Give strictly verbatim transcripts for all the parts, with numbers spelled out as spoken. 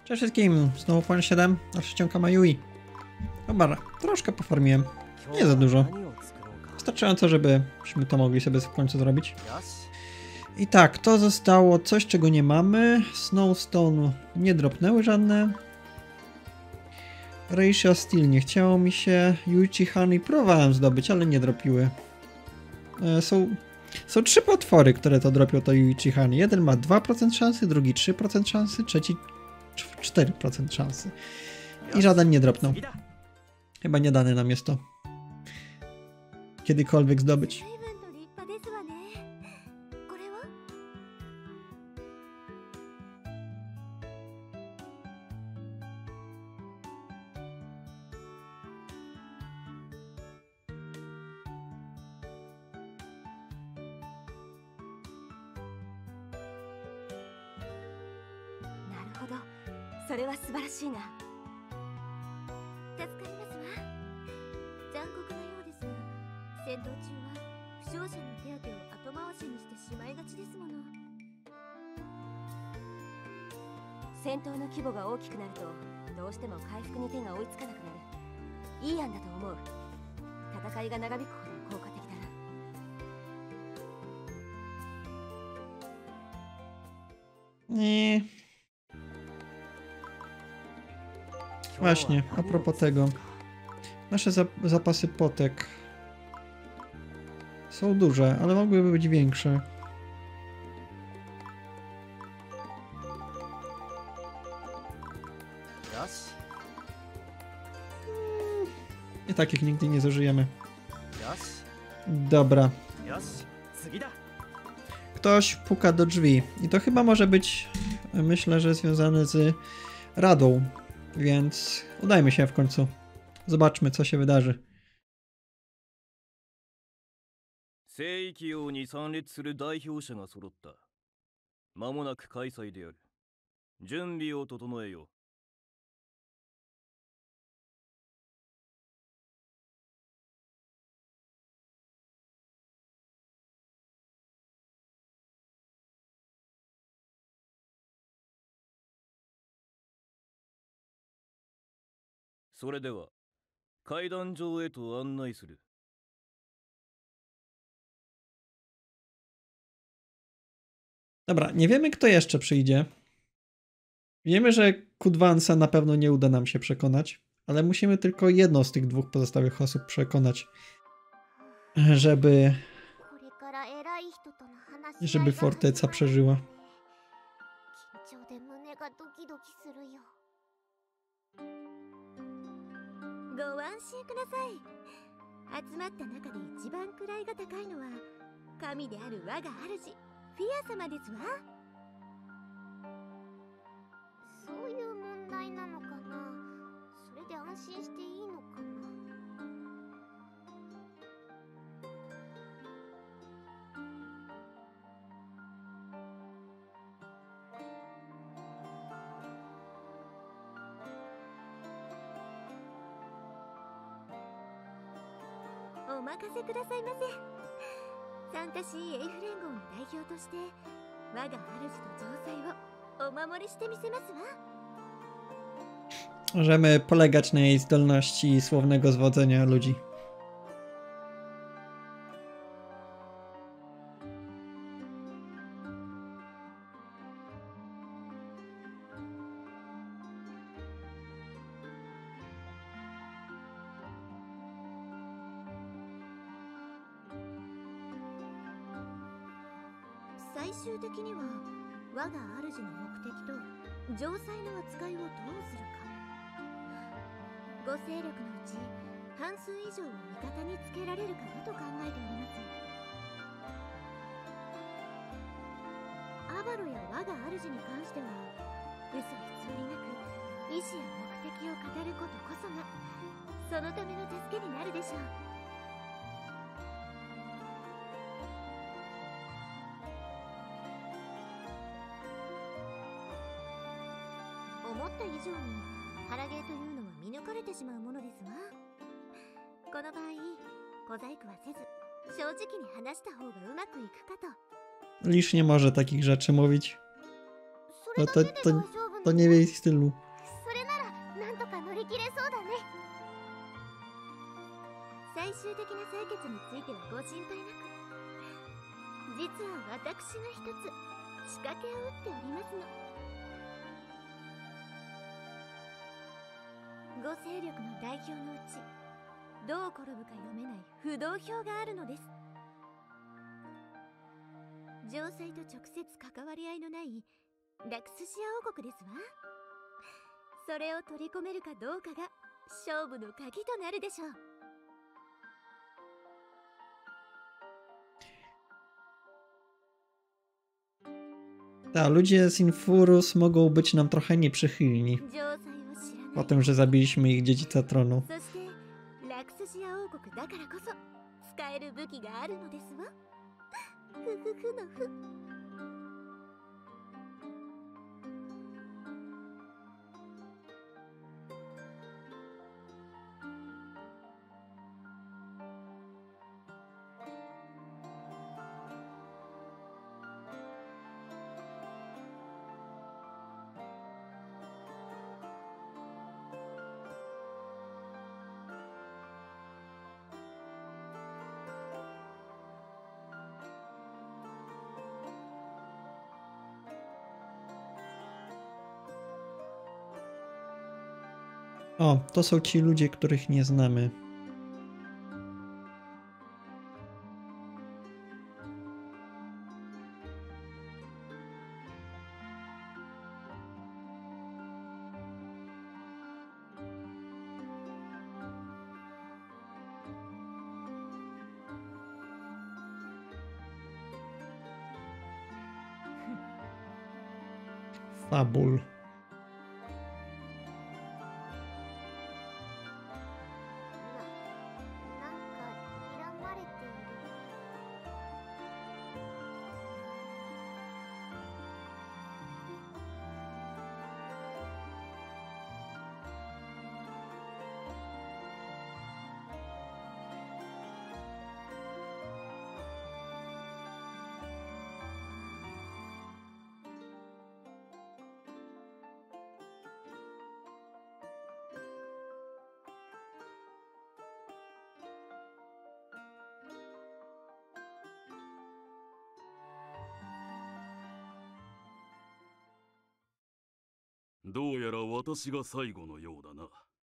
Cześć wszystkim, znowu Pan siedem, a ściąga Mayui. Dobra, troszkę pofarmiłem, nie za dużo. Wystarczająco, żebyśmy to mogli sobie w końcu zrobić. I tak, to zostało coś, czego nie mamy. Snowstone nie dropnęły żadne. Reisha Steel nie chciało mi się. Yuichi Honey próbowałem zdobyć, ale nie dropiły. E, są, są trzy potwory, które to dropią, to Yuichi Honey. Jeden ma dwa procent szansy, drugi trzy procent szansy, trzeci cztery procent szansy. I żaden nie dropnął. Chyba nie dane nam jest to kiedykolwiek zdobyć. Nie. Właśnie, a propos tego. Nasze zap zapasy potek są duże, ale mogłyby być większe. I takich nigdy nie zużyjemy. Dobra. Ktoś puka do drzwi. I to chyba może być, myślę, że związane z radą. Więc udajmy się w końcu. Zobaczmy, co się wydarzy. 聖域王に参列する代表者が揃った。間もなく開催である。準備を整えよう。それでは階段上へと案内する。 Dobra, nie wiemy, kto jeszcze przyjdzie. Wiemy, że Kudwansa na pewno nie uda nam się przekonać, ale musimy tylko jedną z tych dwóch pozostałych osób przekonać, żeby żeby forteca przeżyła. Możemy polegać na jej zdolności słownego zwodzenia ludzi. Lisz nie może takich rzeczy mówić. No to, to, To nie w jej stylu. それならなんとか乗り切れそうだね。最終的な採決についてはご心配なく。実は私が一つ仕掛けを打っておりますの。五勢力の代表のうちどう転ぶか読めない不動票があるのです。城塞と直接関わり合いのないラクスシア王国ですわ。それを取り込めるかどうかが勝負の鍵となるでしょう。 Ta, ludzie z Infurus mogą być nam trochę nieprzychylni. Po tym, że zabiliśmy ich dziedzica tronu. そしてラクスシア王国だからこそ使える武器があるのですわ。ふふふのふ。 O, to są ci ludzie, których nie znamy. Fabul. どうやら私が最後のようだな。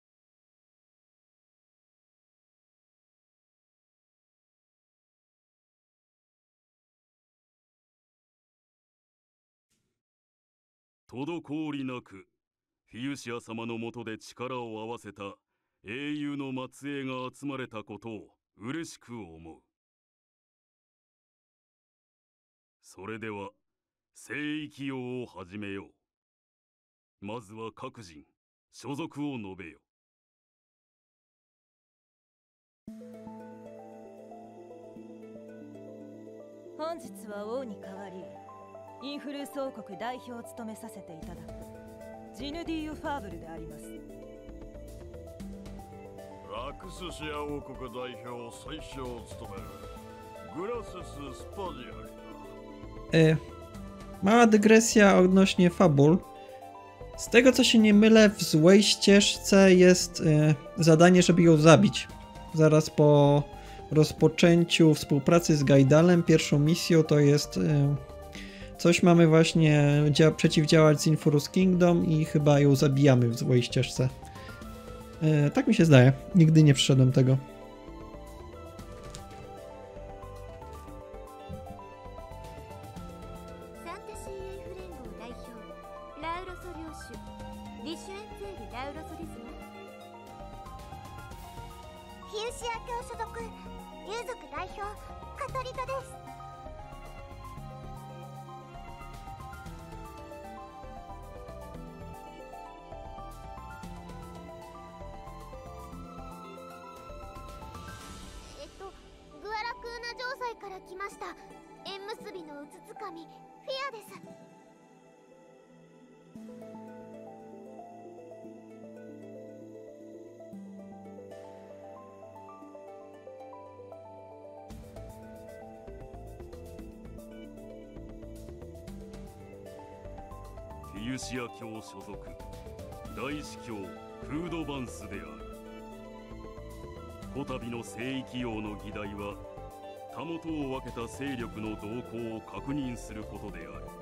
滞りなくフィユシア様のもとで力を合わせた英雄の末裔が集まれたことを嬉しく思う。それでは聖域用を始めよう。まずは各人所属を述べよ。 本日は王に代わりインフルース王国代表を務めさせていただくジヌディーユ・ファーブルであります。 ラクスシア王国代表最初を務めるグラセス・スパジアリだ。 E, mała dygresja odnośnie fabul. Z tego co się nie mylę, w złej ścieżce jest e, zadanie, żeby ją zabić. Zaraz po rozpoczęciu współpracy z Gaidalem, pierwszą misją to jest e, coś mamy właśnie dzia- przeciwdziałać z Infurus Kingdom i chyba ją zabijamy w złej ścieżce. E, tak mi się zdaje. Nigdy nie przyszedłem tego. サンタシーエイフ連合代表ラウロソ領主リシュエンツェール・ラウロソですわ。フィウシア教所属竜族代表カトリカです。えっとグアラクーナ城塞から来ました縁結びのうつつかみフィアです。 フィユシア教所属大司教フードバンスである。こたびの聖域王の議題はたもとを分けた勢力の動向を確認することである。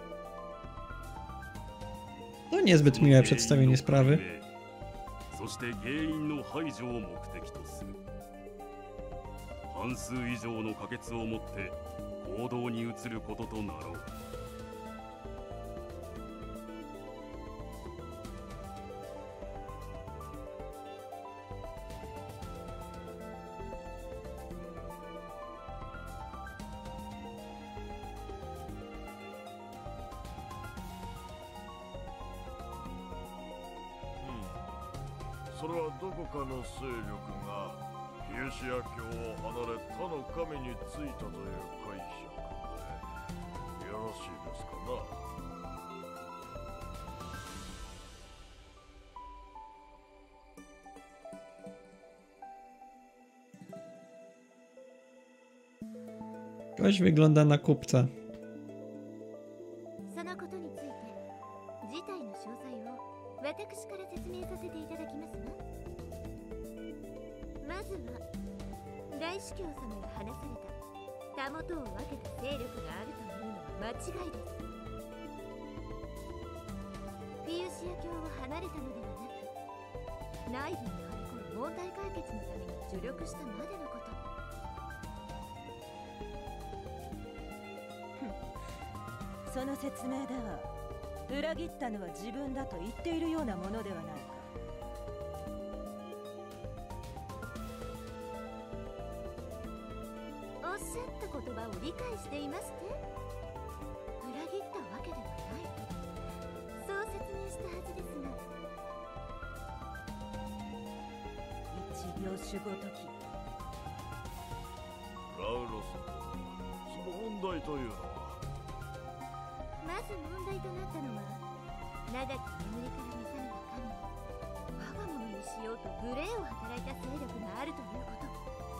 To niezbyt miłe przedstawienie sprawy. そして原因の排除を目的とする。半数以上の可決をもって行動に移ることとなろう。 それはどこかの勢力がフィウシア教を離れ他の神についたという解釈でよろしいですかな。 Ktoś wygląda na kupca. そのことについて事態の詳細を私から説明させていただきますわ。まずは大司教様が話されたたもとを分けた勢力があるというのは間違いです。フィウシア教を離れたのではなく、内部にはびこる問題解決のために助力したまでのこと。 その説明では裏切ったのは自分だと言っているようなものではないか。 おっしゃった言葉を理解していますね。裏切ったわけではないとそう説明したはずですが。 一秒守護時。 ラウロス、その問題というのは。 まず問題となったのは、長き眠りから目覚めた神を我が物にしようと無礼を働いた勢力があるということ。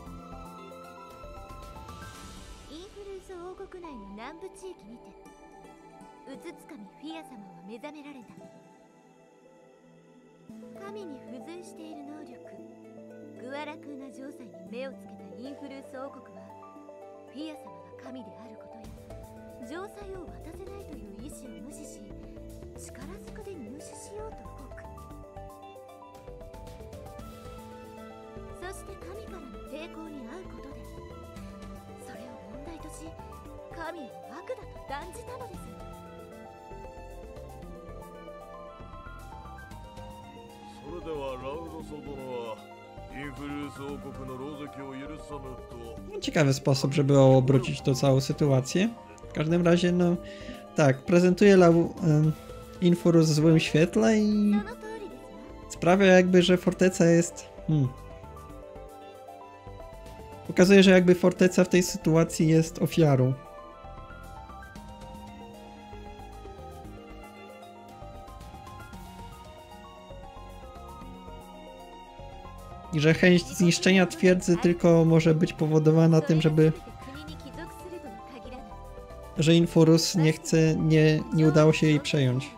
インフルース王国内の南部地域にてうつつかみフィア様は目覚められた。神に付随している能力グアラクーナ城塞に目をつけたインフルース王国は、フィア様が神であることや城塞を渡せないという意志を無視し、力ずくで入手しようと動く。そして神からの抵抗に遭うことで、それを問題とし神を悪だと断じたのです。 それではラウロソ殿はインフルース王国の狼藉を許さぬと。 Ciekawy sposób, żeby obrócić tą całą sytuację. W każdym razie, no tak, prezentuje Lau, um, Infurus w złym świetle i sprawia jakby, że forteca jest... Hmm. Pokazuje, że jakby forteca w tej sytuacji jest ofiarą. I że chęć zniszczenia twierdzy tylko może być powodowana tym, żeby... że Infurus nie chce, nie, nie udało się jej przejąć.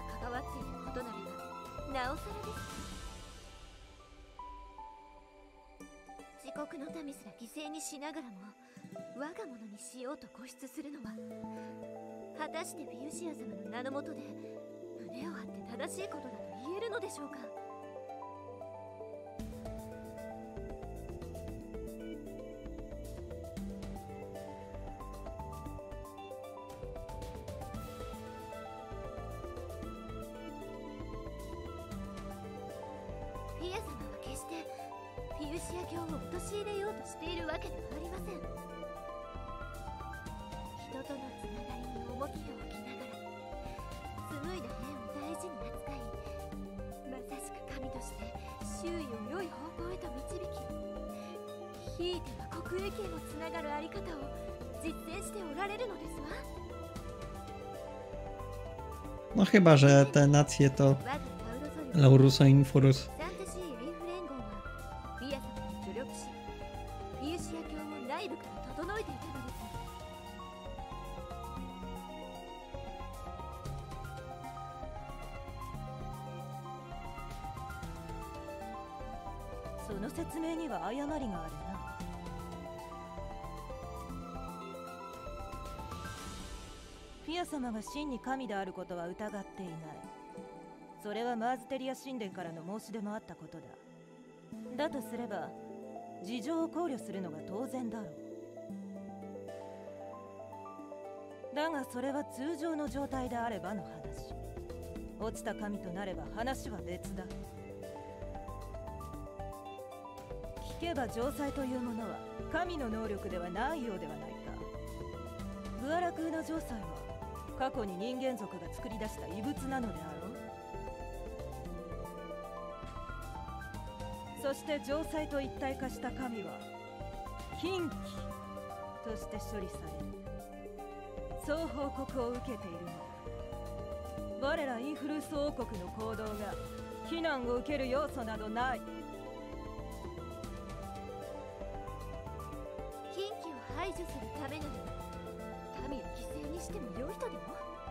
自国の民すら犠牲にしながらも我が物にしようと固執するのは、果たしてフィウシア様の名のもとで胸を張って正しいことだと言えるのでしょうか。フィア様は決してフィウシア教を陥れようとしているわけではありません。人とのつながりに重きを置きながら紡いだ縁を大事に扱い、まさしく神として周囲を良い方向へと導き、ひいては国益へのつながるあり方を実践しておられるのですわ。 No chyba, że te nacje to Lauruso i Infurus. フその説明には誤りがあるな。フィア様が真に神であることは疑っていない。それはマーズテリア神殿からの申し出もあったことだ。だとすれば事情を考慮するのが当然だろう。だがそれは通常の状態であればの話。落ちた神となれば話は別だ。聞けば城塞というものは神の能力ではないようではないか。グアラ空の城塞は過去に人間族が作り出した異物なのであろう。そして城塞と一体化した神は禁忌として処理される。そう報告を受けているのだ。我らインフルース王国の行動が非難を受ける要素などない。 禁忌を排除するためなのに神を犠牲にしても良いとでも。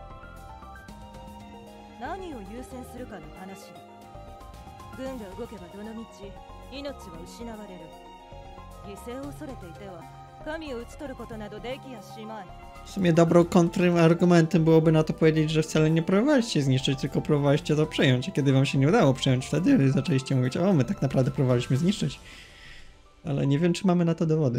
何を優先するかの話だ。軍が動けばどのみち命は失われる。犠牲を恐れていては神を討ち取ることなどできやしまい。 W sumie dobrą kontrargumentem byłoby na to powiedzieć, że wcale nie próbowaliście zniszczyć, tylko próbowaliście to przejąć. A kiedy wam się nie udało przejąć, wtedy zaczęliście mówić, o, my tak naprawdę próbowaliśmy zniszczyć. Ale nie wiem, czy mamy na to dowody.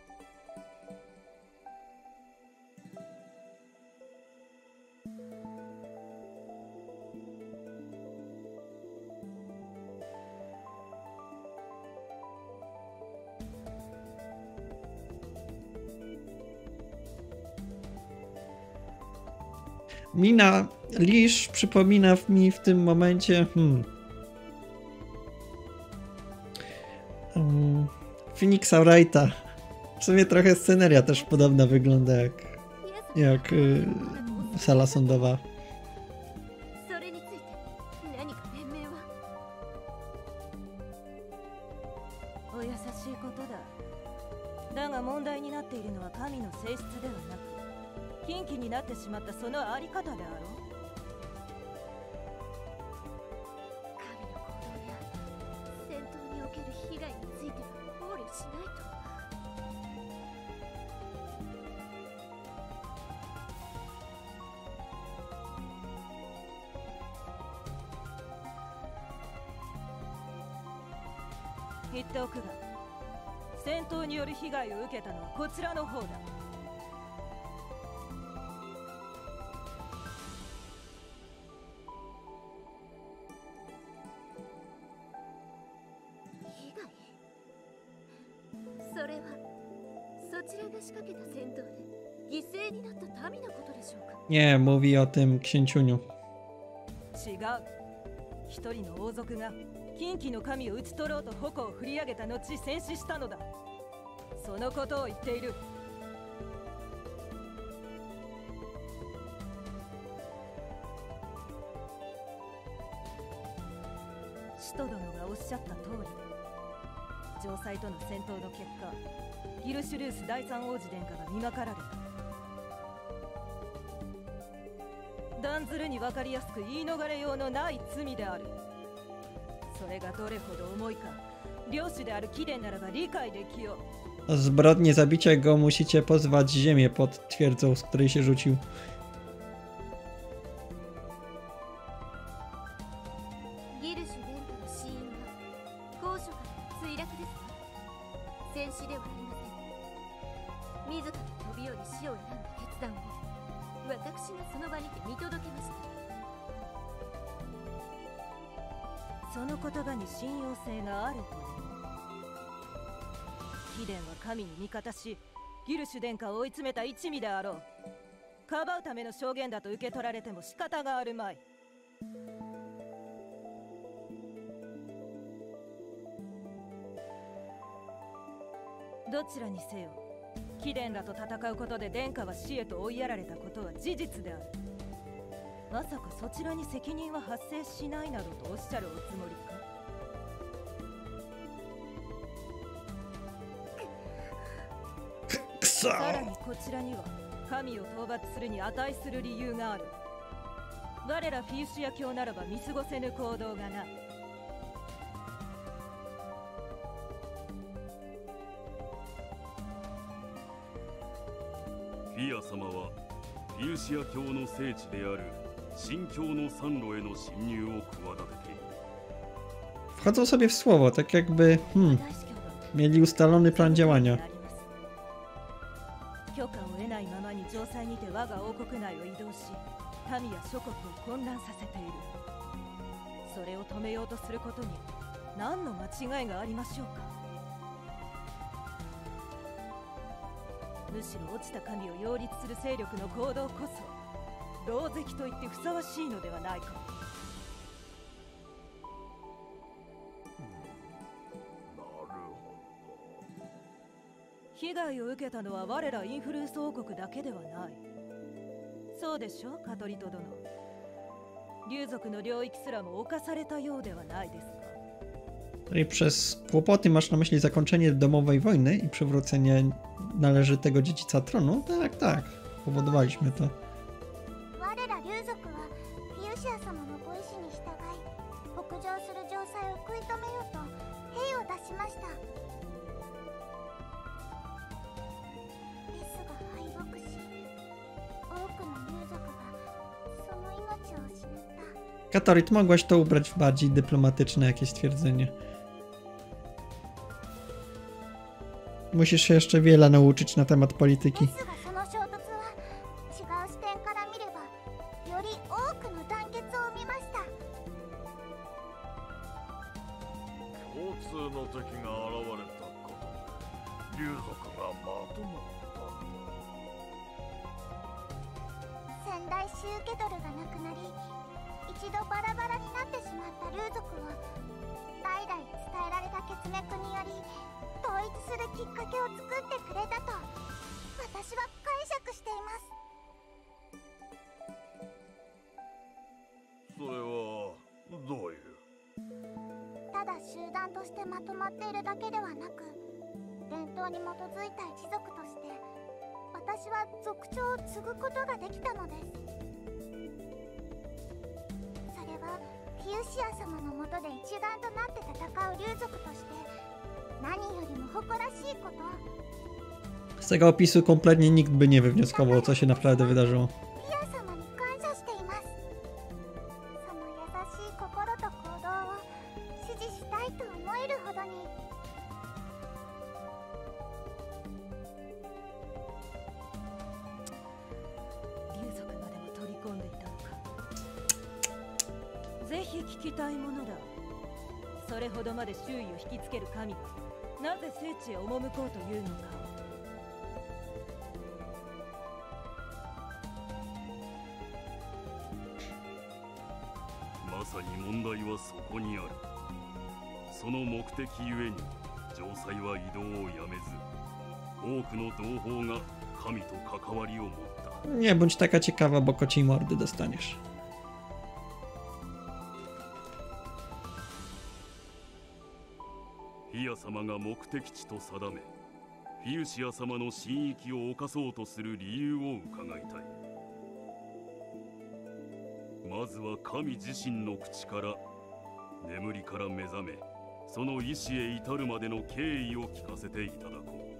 Mina Lisz przypomina mi w tym momencie hmm, um, Phoenixa Wrighta. W sumie trochę sceneria też podobna wygląda jak, jak y, sala sądowa. それについて何か弁明は。 お優しいことだ。だが問題になっているのは神の性質ではなく禁忌になってしまったそのあり方であろう。 神の行動や戦闘における被害については考慮しないと。 言っておくが、戦闘による被害を受けたのはこちらの方だ。 それはそちらが仕掛けた戦闘で犠牲になった民のことでしょうか。 Nie, mówi o tym księciuniu. 違う。一人の王族が禁忌の神を討ち取ろうと矛を振り上げた後戦死したのだ。そのことを言っている。使徒殿がおっしゃった通り、城塞との戦闘の結果、ギルシュルース第三王子殿下が見まかられた。断ずるに分かりやすく言い逃れようのない罪である。それがどれほど重いか、領主である貴殿ならば理解できよう。 O zbrodnię zabicia go musicie pozwać ziemię pod twierdzą, z której się rzucił. ギルシュ殿下の死因は高所からの墜落ですか。戦死ではありません。自ら飛び降り死を選んだ決断を私がその場にて見届けました。 その言葉に信用性があるとでも。貴殿は神に味方し、ギルシュ殿下を追い詰めた一味であろう。かばうための証言だと受け取られても仕方があるまい。どちらにせよ、貴殿らと戦うことで殿下は死へと追いやられたことは事実である。まさかそちらに責任は発生しないなどとおっしゃるおつもりか。さらにこちらには神を討伐するに値する理由がある。我らフィウシア教ならば見過ごせぬ行動がな。 フィア様はフィウシア教の聖地である新教の山路への侵入を企てている。 Wchodzą sobie w słowo, tak jakby hmm, 大司教が mieli ustalony plan działania. 許可を得ないままに城塞にて我が王国内を移動し、民や諸国を混乱させている。それを止めようとすることに何の間違いがありましょうか。むしろ落ちた神を擁立する勢力の行動こそ狼藉と言ってふさわしいのではないか。被害を受けたのは我らインフルース王国だけではない。そうでしょ、カトリト殿。竜族の領域すらも侵されたようではないですか。 I przez kłopoty masz na myśli zakończenie domowej wojny i przywrócenie należytego dziedzica tronu? Tak, tak. Powodowaliśmy to. 我ら竜族はフィウシア様のご意志に従い北上する城塞を食い止めようと兵を出しました。ですが敗北し多くの竜族がその命を失った。 Katorit, mogłaś to ubrać w bardziej dyplomatyczne jakieś stwierdzenie. Musisz się jeszcze wiele nauczyć na temat polityki. ですがその衝突は違う視点から見ればより多くの団結を生みました。 共通の敵が現れたことで竜族がまとまったんだ。 仙台シューケドルがなくなり一度バラバラになってしまった竜族は代々伝えられた血脈により統一するきっかけを作ってくれたと私は解釈しています。 それはどういう。 ただ集団としてまとまっているだけではなく伝統に基づいた一族として私は族長を継ぐことができたのです。それはフィウシア様の下で一丸となって戦う竜族として何よりも誇らしいこと。 Z tego opisu kompletnie nikt by nie wywnioskował, co się naprawdę wydarzyło. フィア様に感謝しています。その優しい心と行動を支持したいと思えるほどに。 竜族までも取り込んでいたのか。ぜひ聞きたいものだ。それほどまで周囲を引きつける神はなぜ聖地へ赴こうというのか。 まさに問題はそこにある。その目的ゆえに城塞は移動をやめず多くの同胞が神と関わりを持った。 Nie bądź taka ciekawa, bo kociej mordy dostaniesz. フィア様が目的地と定め、フィウシア様の神域を侵そうとする理由を伺いたい。まずは神自身の口から眠りから目覚め、その意志へ至るまでの経緯を聞かせていただこう。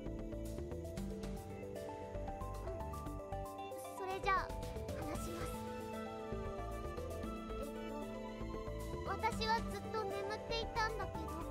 それじゃあ話します。えっと私はずっと眠っていたんだけど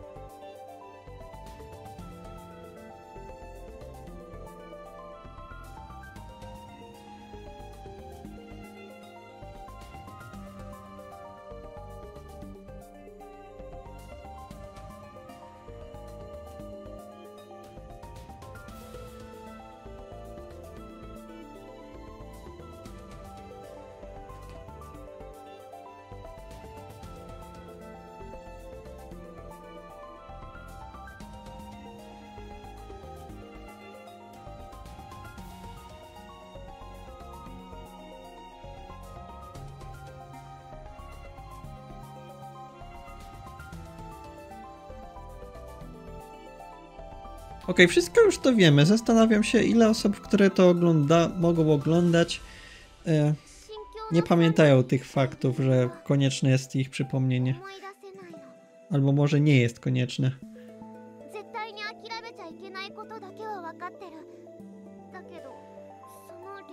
Okej, wszystko już to wiemy. Zastanawiam się, ile osób, które to ogląda, mogą oglądać, e, nie pamiętają tych faktów, że konieczne jest ich przypomnienie. 思い出せないの。 Albo może nie jest konieczne. 絶対に諦めちゃいけないことだけは分かってる。だけどそのう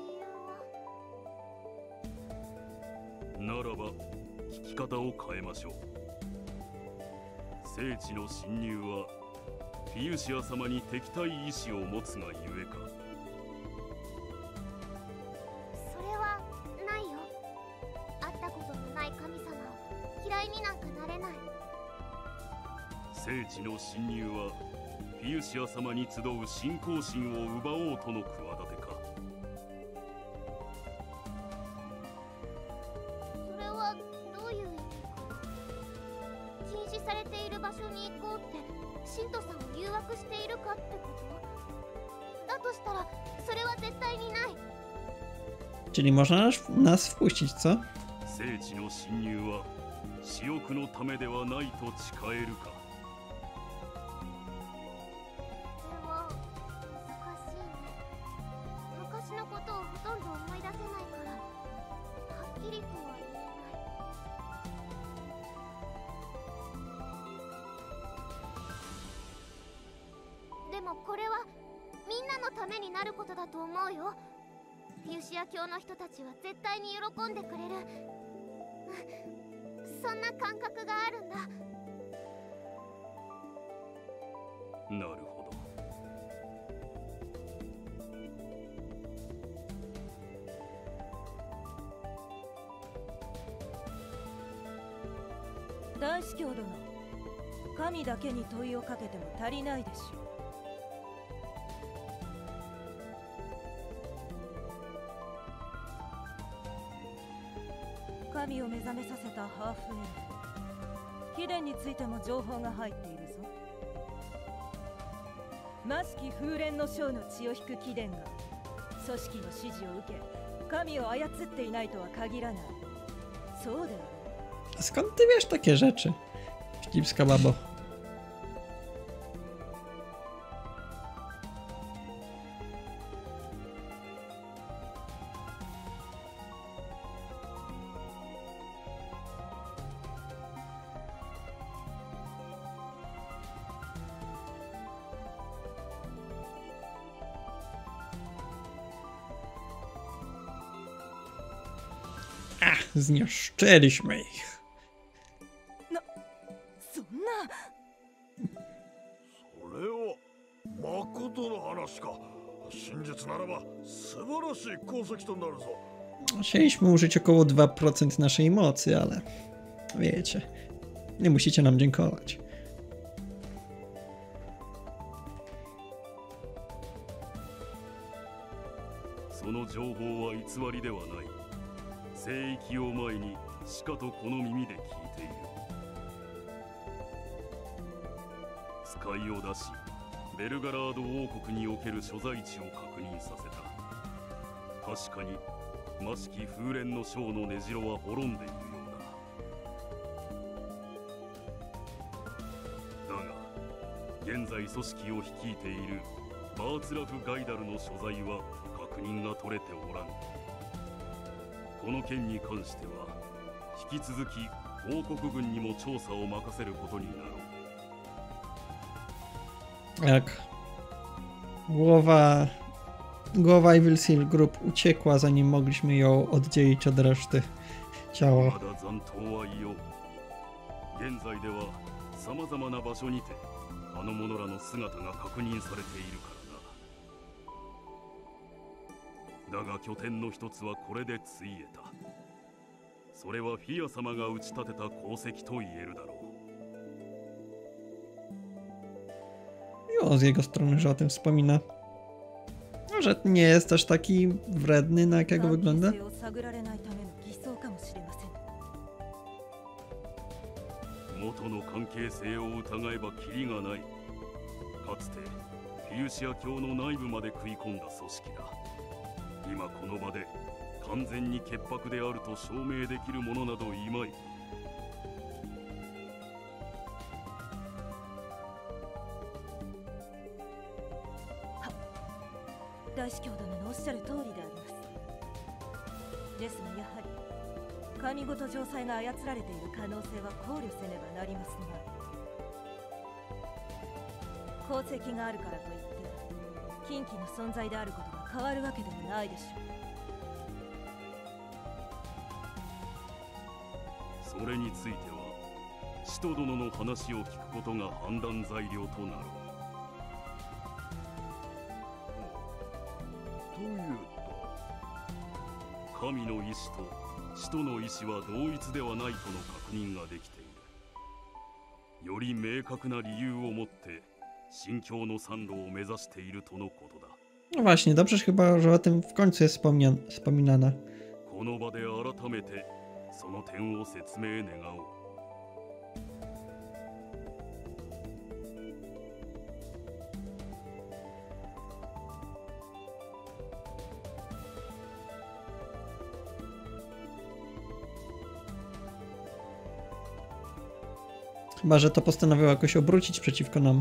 方を変えましょう。聖地の侵入はフィユシア様に敵対意志を持つがゆえか。 それはないよ。会ったことのない神様を嫌いになんかなれない。 聖地の侵入はフィユシア様に集う信仰心を奪おうとの企てか。 それはどういう意味か。禁止されている場所に行こうって信徒さんを誘惑しているかってこと？だとしたらそれは絶対にない。 Czyli można nas, nas wpuścić, co? 聖地の侵入は私欲のためではないと誓えるか。 それは難しいね。昔のことをほとんど思い出せないからはっきりとは言えない。でもこれはみんなのためになることだと思うよ。フィユシア教の人たちは絶対に喜んでくれる。そんな感覚があるんだ。 なるほど。 大司教殿、神だけに問いをかけても足りないでしょう。神を目覚めさせたハーフエルフ、貴殿についても情報が入っているぞ。魔式風蓮の将の血を引く貴殿が組織の指示を受け神を操っていないとは限らない。そうであろう。 Skąd ty wiesz takie rzeczy? Wścibska babo. Ach, zniszczyliśmy ich. そんな。 それは誠の話か。真実ならば素晴らしい功績となるぞ。 Chcieliśmy użyć około dwa procent naszej mocy, ale wiecie, nie musicie nam dziękować. その情報は偽りではない。聖域を前にしかとこの耳で聞いている。使いを出し、ベルガラード王国における所在地を確認させた。確かに魔式風蓮の将の根城は滅んでいるようだ。だが現在組織を率いているバーツラフ・ガイダルの所在は確認が取れておらん。この件に関しては引き続き王国軍にも調査を任せることになろう。 Jak głowa głowa Evil Seal Group uciekła, zanim mogliśmy ją oddzielić od reszty ciała. まだ残党はいよう。現在では様々な場所にてあの者らの姿が確認されているからな。だが拠点の一つはこれでついえた。それはフィア様が打ち立てた功績と言えるだろう。 Miło z jego strony, że o tym wspomina. Może nie jest też taki wredny, na jakiego wygląda? 元の関係性を疑えばキリがない。かつてフィユシア教の内部まで食い込んだ組織だ。今この場で完全に潔白であると証明できるものなどいまい。 大司教殿のおっしゃる通りであります。ですがやはり神ごと城塞が操られている可能性は考慮せねばなりますが、功績があるからといって禁忌の存在であることが変わるわけでもないでしょう。 それについては使徒殿の話を聞くことが判断材料となろう。 という神の意志と使徒の意志は同一ではないとの確認ができている。より明確な理由を持って神教の参路を目指しているとのことだ。 No właśnie, dobrze chyba, że o tym w końcu jest wspomnian wspominane. この場で改めてその点を説明願おう。 Chyba, że to postanowił jakoś obrócić przeciwko nam.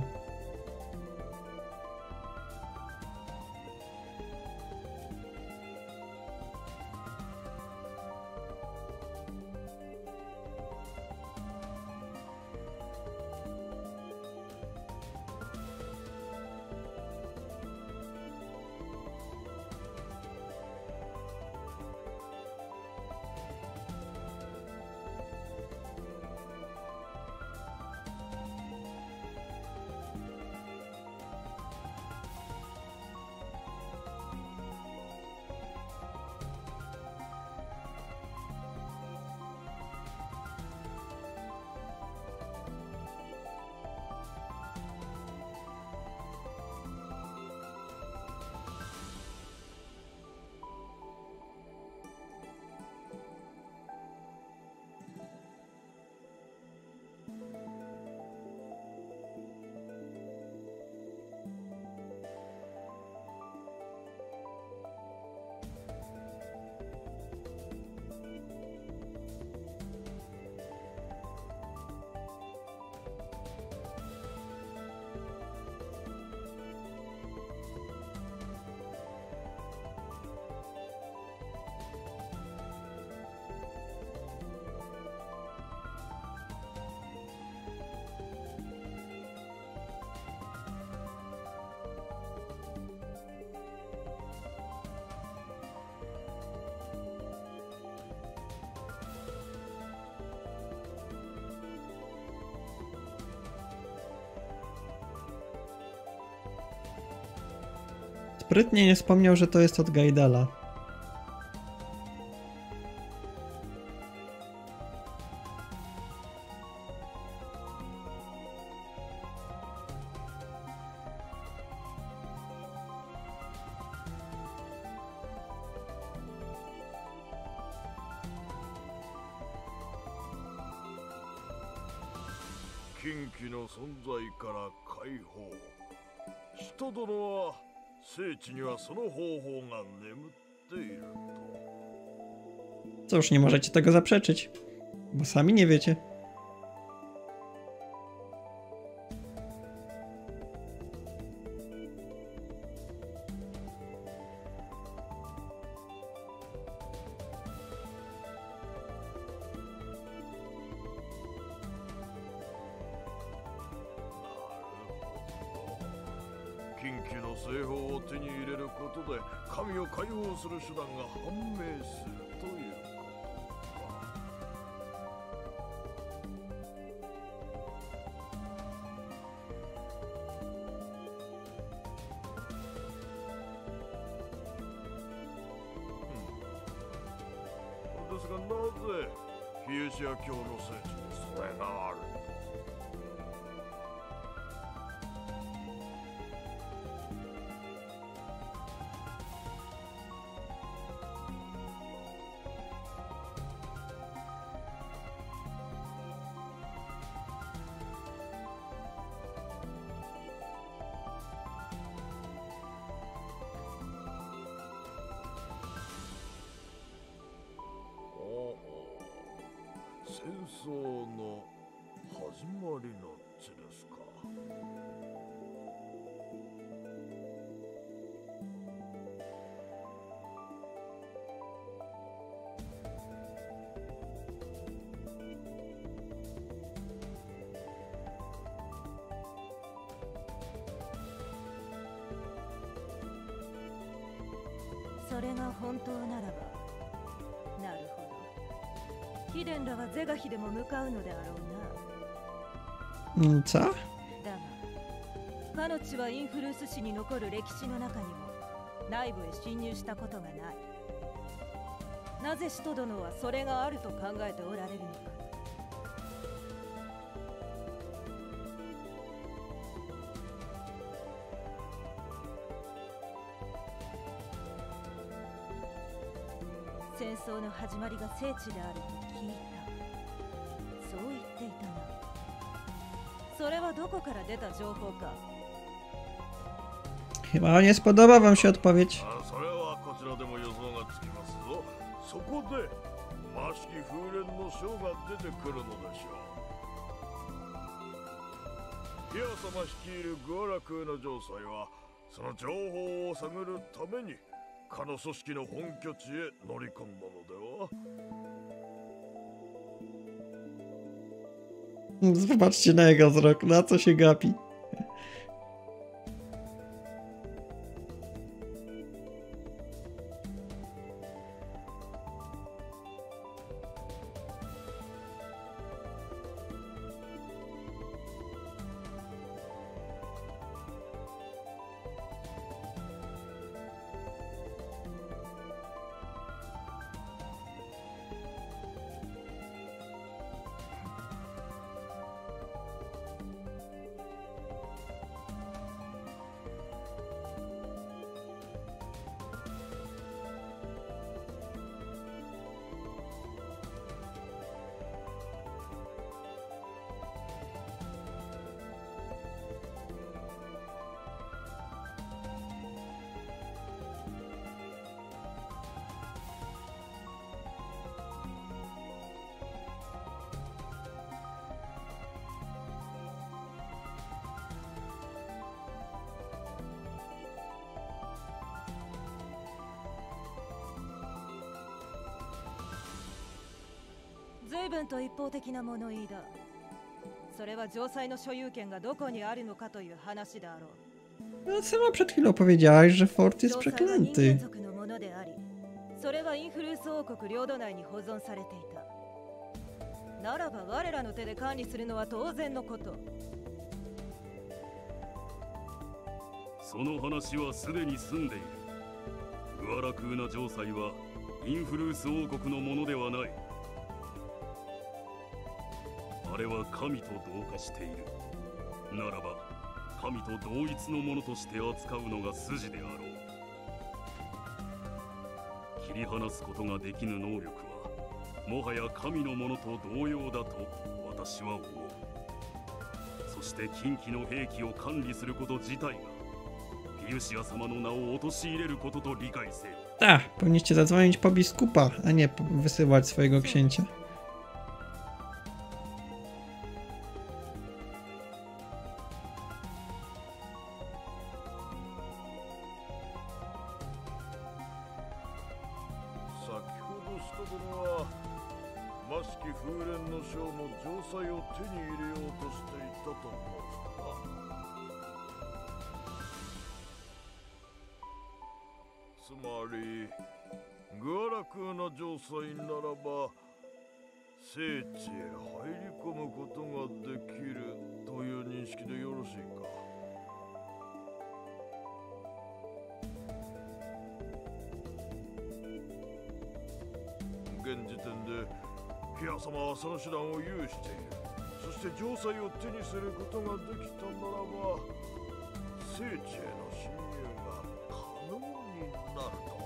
Sprytnie nie wspomniał, że to jest od Gaidala. 近畿の存在から解放。使徒殿は聖地にはその方法が眠っていると。 Cóż, nie możecie tego zaprzeczyć, bo sami nie wiecie. 近畿の西方を手に入れることで神を解放する手段が判明するということか。ですがなぜヒエシア教の聖地にそれがある？戦争の始まりの地ですか。 それが本当ならば、なるほど。 貴殿らは是が非でも向かうのであろうな。 Mm, Co? だがかの地はインフルース史に残る歴史の中にも内部へ侵入したことがない。なぜ使徒殿はそれがあると考えておられるのか。戦争の始まりが聖地であると聞いた。そう言っていたな。それはどこから出た情報か。 Chyba nie spodoba wam się odpowiedź. あそれはこちらでも予想がつきますぞ。そこで魔式風蓮の章が出てくるのでしょう。ヒア様率いるグアラクーの城塞はその情報を探るためにかの組織の本拠地へ乗り込んだのでは。 Zobaczcie na jego wzrok, na co się gapi. 随分と一方的な物言いだ。それは城塞の所有権がどこにあるのかという話であろう。 No, sama przed chwilą powiedziałaś, że fort jest 城塞は人間 przeklęty. 族のものであり、それはインフルース王国領土内に保存されていた。ならば我らの手で管理するのは当然のこと。 その話はすでに済んでいる。グアラクーナ城塞はインフルース王国のものではない。あれは神と同化している。ならば神と同一のものとして扱うのが筋であろう。切り離すことができぬ能力はもはや神のものと同様だと私は思う。そして近畿の兵器を管理すること自体がピウシア様の名を陥れることと理解せよ。 Tak, powinniście zadzwonić po biskupa, a nie po- wysyłać swojego księcia. 先ほどした殿は魔式風蓮の章の城塞を手に入れようとしていたと申したな。つまりグアラクーナ城塞ならば聖地へ入り込むことができるという認識でよろしいか。現時点でヒア様はその手段を有している。そして城塞を手にすることができたならば聖地への侵入が可能になると。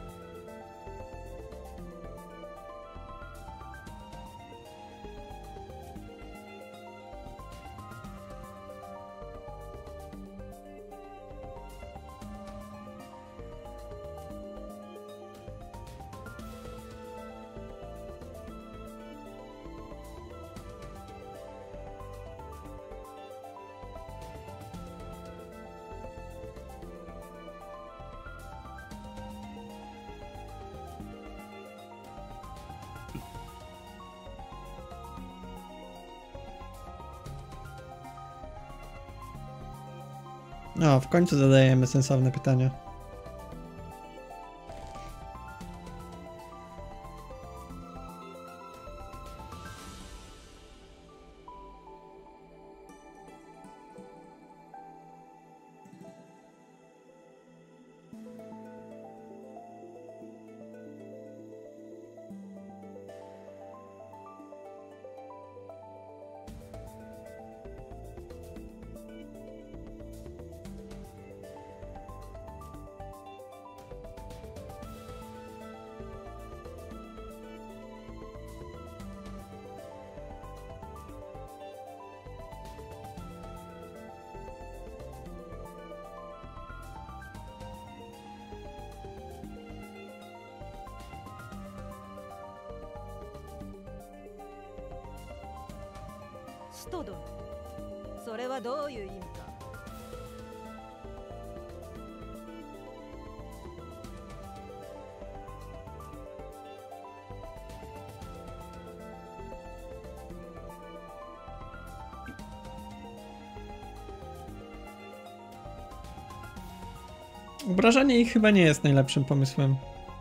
No, w końcu zadajemy sensowne pytania. 使徒殿、それはどういう意味か。 Obrażanie ich chyba nie jest najlepszym pomysłem.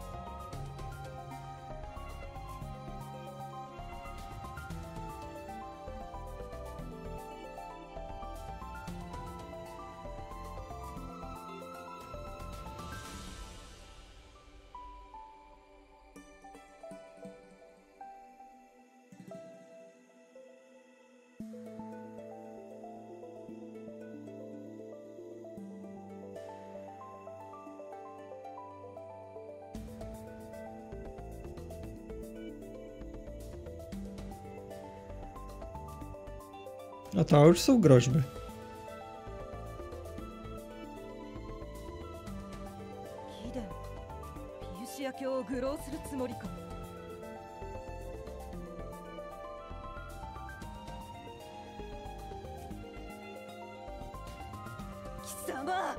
あと、już są groźby. 貴殿、ピウシア教を愚弄するつもりか。貴様。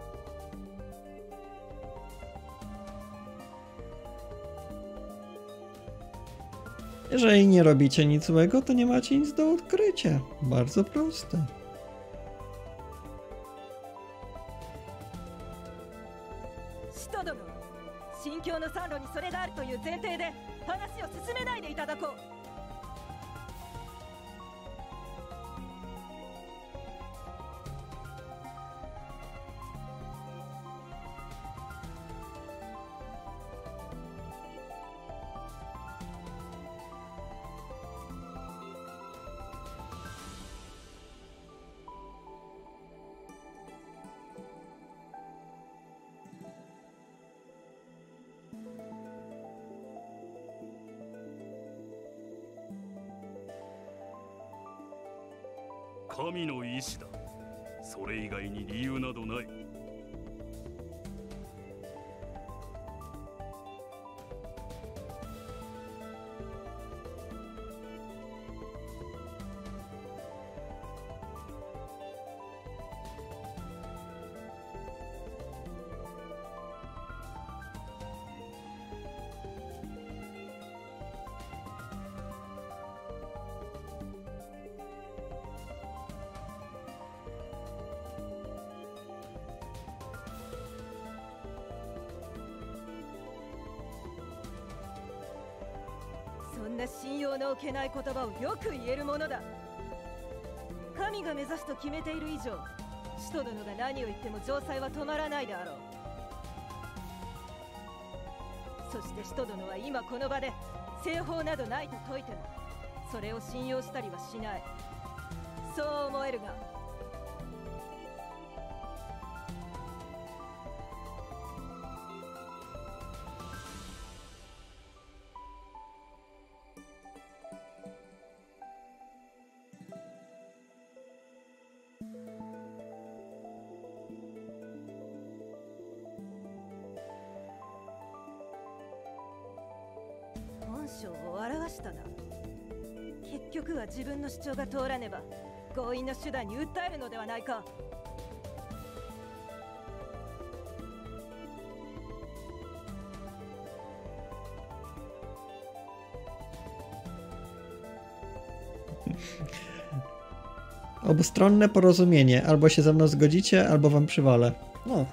Jeżeli nie robicie nic złego, to nie macie nic do odkrycia. Bardzo proste. 使徒殿、新教の参路にそれがあるという前提で話を進めないでいただこう。 神の意志だ。それ以外に理由などない。 そんな信用のおけない言葉をよく言えるものだ。神が目指すと決めている以上、使徒殿が何を言っても城塞は止まらないであろう。そして使徒殿は今この場で製法などないと説いても、それを信用したりはしない。そう思えるが。本性を表したな。結局は自分の主張が通らねば強引な手段に訴えるのではないか。 Obustronne porozumienie. Albo się ze mną zgodzicie, albo wam przywalę. No.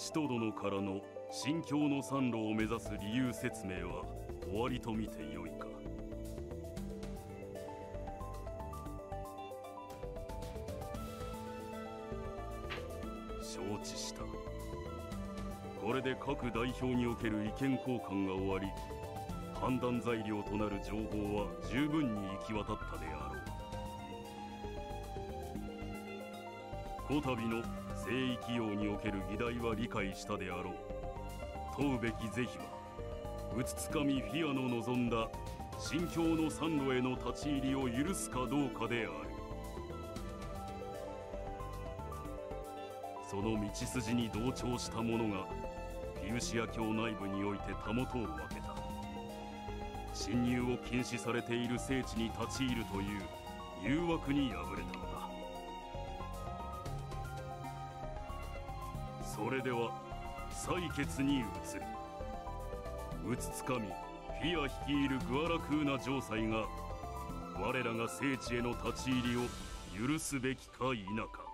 使徒殿からの新境の参路を目指す理由説明は終わりと見てよいか。承知した。これで各代表における意見交換が終わり、判断材料となる情報は十分に行き渡ったであろう。こたびの聖域王における議題は理解したであろう。問うべき是非は、うつつかみフィアの望んだ新境の参路への立ち入りを許すかどうかである。その道筋に同調した者がフィウシア教内部においてたもとを分けた。侵入を禁止されている聖地に立ち入るという誘惑に敗れたのだ。それでは採決に移る。うつつかみフィア率いるグアラクーナ城塞が我らが聖地への立ち入りを許すべきか否か。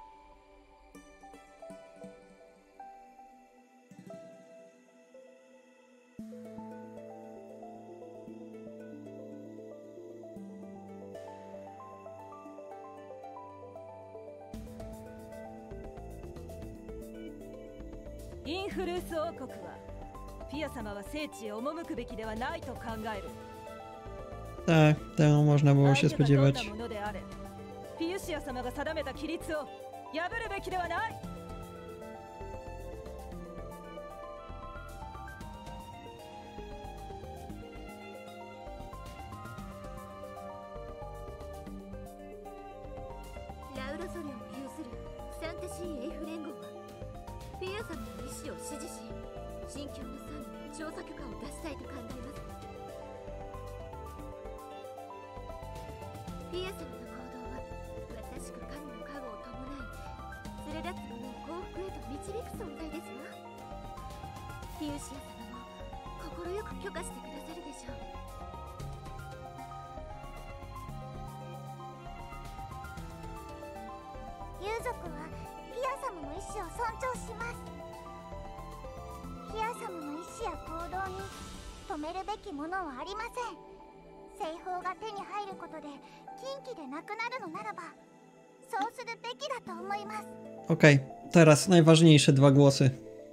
インフルース王国はフィア様は聖地へ赴くべきではないと考える。 Tak, tego można było się 相手がどんな spodziewać. ものであれ、フィウシア様が定めた規律を破るべきではない。 ラウロソリョンを有するサンタシーエイフ連合はフィア様の意思を支持し、新境の参路の調査許可を出したいと考えます。フィア様の行動はまさしく神の加護を伴い連れ立つ者を幸福へと導く存在ですわ。フィウシア様も快く許可してくださるでしょう。 遊族はフィア様の意志を尊重します。フィア様の意志や行動に止めるべきものはありません。聖宝が手に入ることで禁忌でなくなるのならばそうするべきだと思います。 Okej, teraz najważniejsze dwa głosy.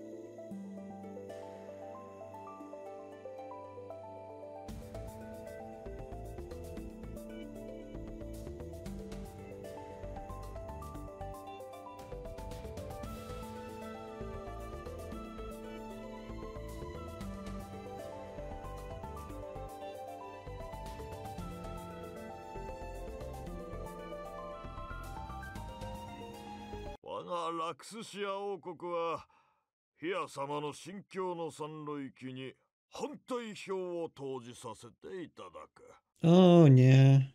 我がラクスシア王国はフィア様の新境の参路行きに反対票を投じさせていただく。 O nie.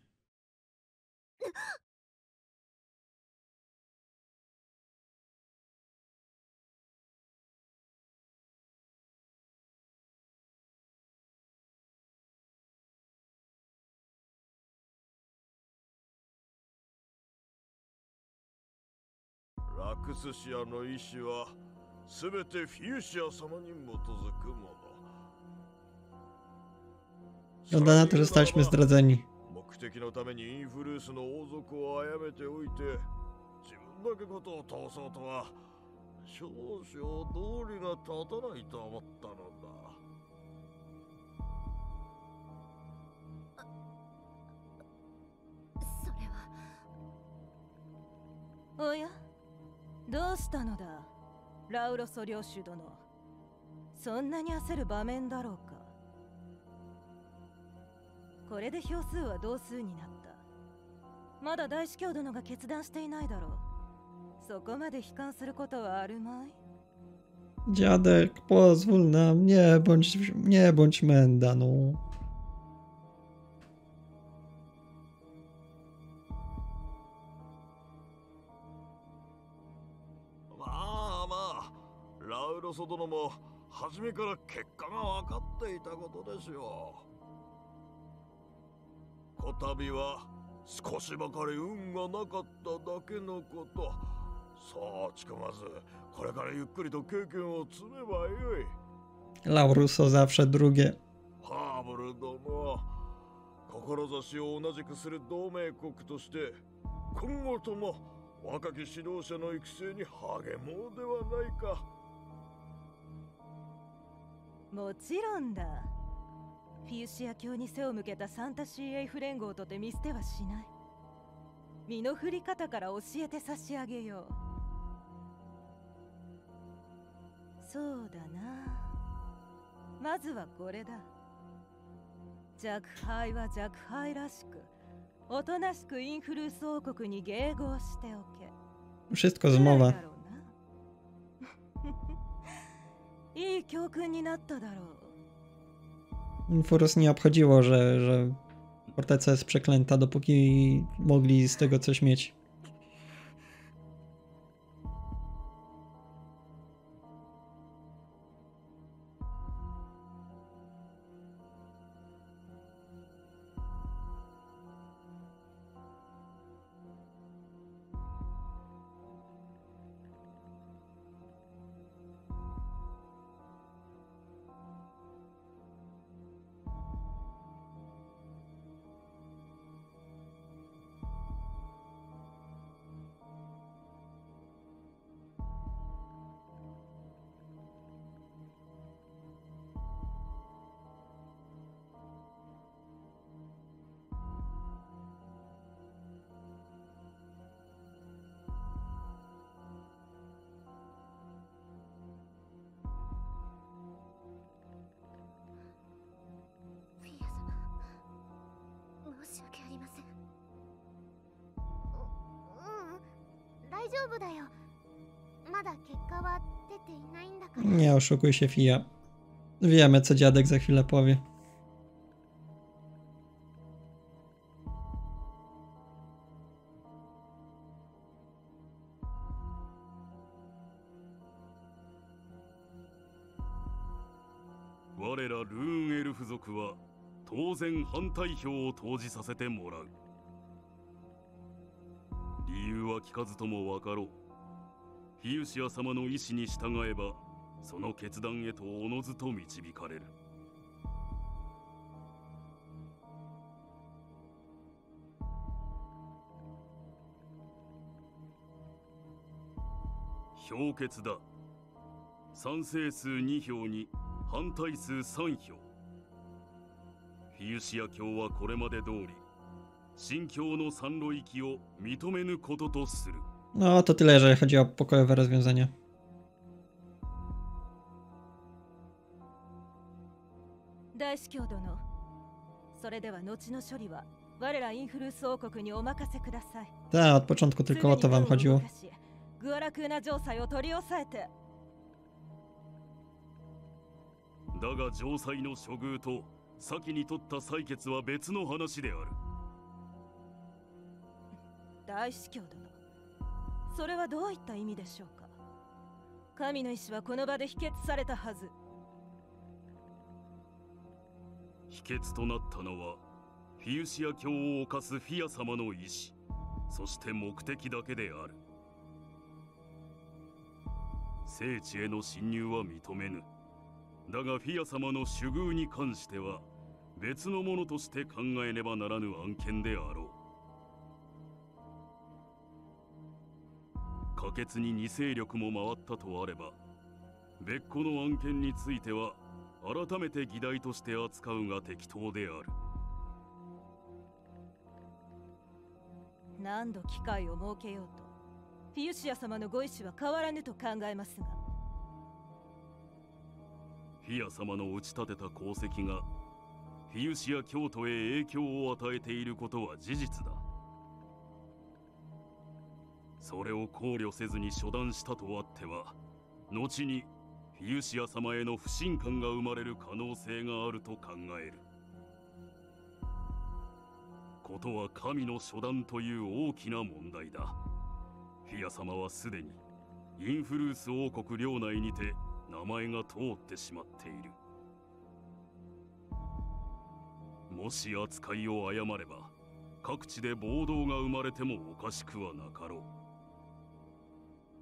ラクスシアの意志はすべてフィウシア様に基づくもの。 Wygląda na to, że zostaliśmy zdradzeni. 目的のためにインフルースの王族を殺めておいて自分だけことを通そうとは少々道理が立たないと思ったのだ。 それはおや、どうしたのだラウロソ領主殿。そんなに焦る場面だろうか。これで票数は同数になった。まだ大司教殿が決断していないだろう。そこまで悲観することはあるまい。 Dziadek, pozwól nam, nie bądź, nie bądź menda, no. まあまあ、ラウロソ殿も初めから結果が分かっていたことでしょう。こたびは少しばかり運がなかっただけのこと、 さあ近まずこれからゆっくりと経験を積めばよい。 Lauruso zawsze drugie. ハーブル殿、志を同じくする同盟国として今後とも若き指導者の育成に励もうではないか。 もちろんだ。フィウシア教に背を向けたサンタ シーエフ 連合とて見捨てはしない。身の振り方から教えて差し上げよう。そうだな。まずはこれだ。若輩は若輩らしく、おとなしくインフルース王国に迎合しておけ。 Wszystko zmowa. いい教訓になっただろう。 Infurus nie obchodziło, że, że forteca jest przeklęta, dopóki mogli z tego coś mieć. Nie oszukuj się, Fia. Wiemy, co dziadek za chwilę powie. Warera Rune Elf 族は当然反対票を投じさせてもらう。理由は聞かずともわかろう。フィウシア様の意志に従えば、その決断へとおのずと導かれる。評決だ。賛成数に票に反対数さん票。フィウシア教はこれまで通り、新教の三路域を認めぬこととする。 No, to tyle, jeżeli chodzi o pokojowe rozwiązania. 大司教殿、それでは後の処理は我らインフルース王国にお任せください。 Tak, od początku tylko o to wam chodziło. グアラクーナ城塞を取り押さえて。 だが城塞の処遇と先に取った採決は別の話である。 大司教殿、それはどういった意味でしょうか。神の意志はこの場で否決されたはず。 否決となったのはフィウシア教を犯すフィア様の意志、そして目的だけである。聖地への侵入は認めぬ。だがフィア様の守遇に関しては別のものとして考えねばならぬ案件であろう。可決に二勢力も回ったとあれば、別個の案件については改めて議題として扱うが適当である。 何度機会を設けようと、フィウシア様のご意志は変わらぬと考えますが。 フィア様の打ち立てた功績がフィウシア教徒へ影響を与えていることは事実だ。それを考慮せずに処断したとあっては、後にフィウシア様への不信感が生まれる可能性があると考える。ことは神の処断という大きな問題だ。フィア様はすでにインフルース王国領内にて名前が通ってしまっている。もし扱いを誤れば各地で暴動が生まれてもおかしくはなかろう。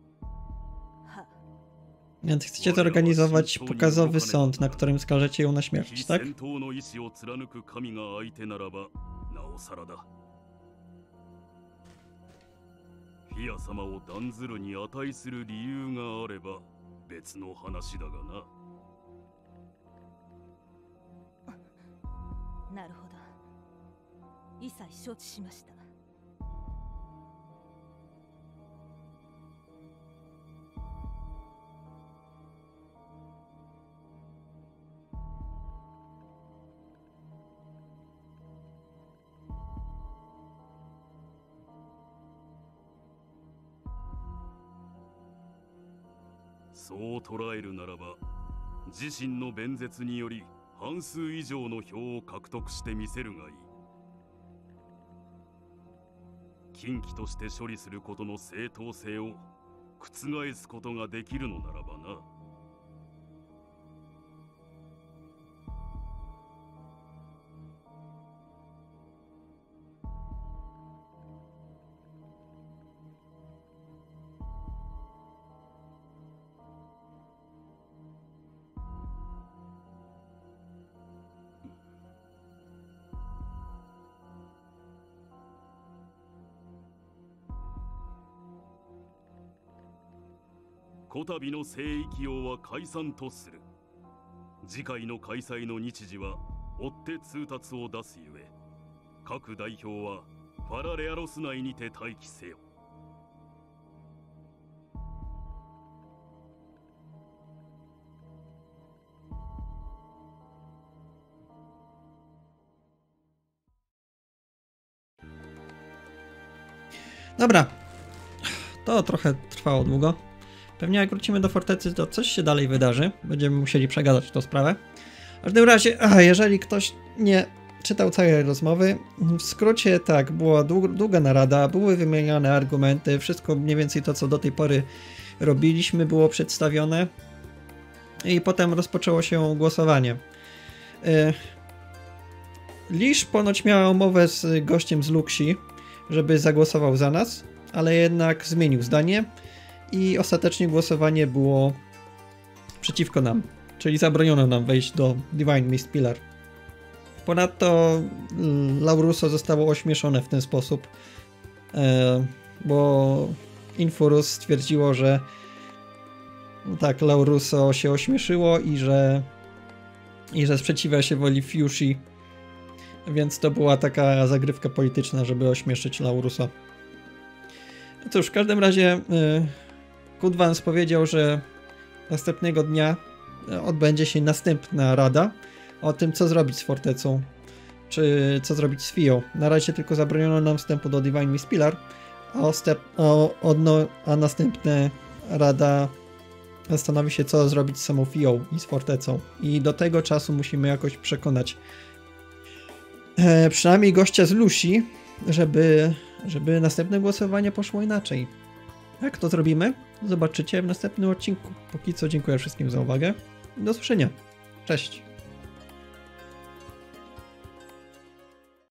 Więc chcecie zorganizować pokazowy sąd, na którym skażecie ją na śmierć, tak? 戦闘の意志を貫く神が相手ならばなおさらだ。フィア様を断ずるに値する理由があれば別の話だがな。 なるほど。一切承知しました。 そう捉えるならば、自身の弁舌により半数以上の票を獲得してみせるがいい。禁忌として処理することの正当性を覆すことができるのならばな。こたびの聖域王は解散とする。次回の開催の日時は追って通達を出すゆえ、各代表はファラレアロス内にて待機せよ。 Dobra, to trochę trwało długo. Pewnie jak wrócimy do fortecy, to coś się dalej wydarzy. Będziemy musieli przegadać tę sprawę. W każdym razie, a jeżeli ktoś nie czytał całej rozmowy, w skrócie tak, była długa narada, były wymieniane argumenty, wszystko mniej więcej to, co do tej pory robiliśmy, było przedstawione. I potem rozpoczęło się głosowanie. Lisz ponoć miała umowę z gościem z Luxi, żeby zagłosował za nas, ale jednak zmienił zdanie i ostatecznie głosowanie było przeciwko nam, czyli zabroniono nam wejść do Divine Mist Pillar. Ponadto Lauruso zostało ośmieszone w ten sposób, bo Infurus stwierdziło, że tak, Lauruso się ośmieszyło i że i że sprzeciwia się woli Fushi, więc to była taka zagrywka polityczna, żeby ośmieszyć Lauruso. No cóż, w każdym razie Kudwans powiedział, że następnego dnia odbędzie się następna rada o tym, co zrobić z fortecą, czy co zrobić z Fią. Na razie tylko zabroniono nam wstępu do Divine Mist Pillar, a, ostep, o, odno, a następna rada zastanowi się, co zrobić z samą Fią i z fortecą. I do tego czasu musimy jakoś przekonać e, przynajmniej gościa z Lusi, żeby, żeby następne głosowanie poszło inaczej. Jak to zrobimy? Zobaczycie w następnym odcinku. Póki co dziękuję wszystkim za uwagę. Do usłyszenia. Cześć.